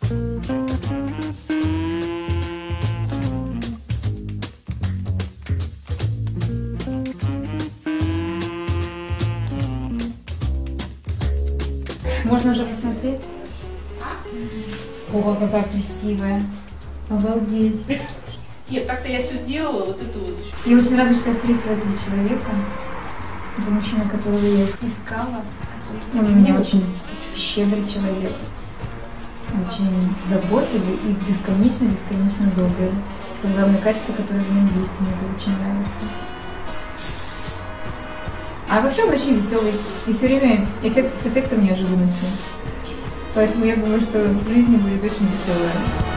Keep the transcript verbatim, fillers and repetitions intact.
Можно уже посмотреть? О, какая красивая. Обалдеть. Нет, так-то я все сделала, вот это вот. Я очень рада, что я встретила этого человека. За мужчину, которого я искала. Он у меня очень щедрый человек. Очень заботливый и бесконечно-бесконечно добрый. Это главное качество, которое в нем есть. Мне это очень нравится. А вообще он очень веселый. И все время эффект с эффектом неожиданности. Поэтому я думаю, что в жизни будет очень веселая.